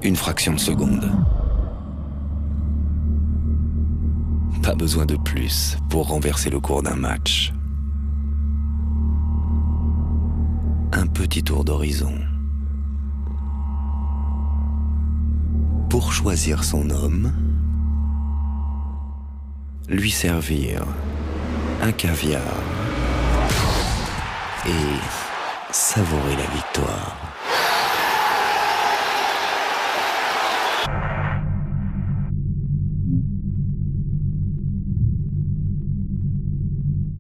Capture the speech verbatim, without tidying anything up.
Une fraction de seconde. Pas besoin de plus pour renverser le cours d'un match. Un petit tour d'horizon. Pour choisir son homme, lui servir un caviar et savourer la victoire.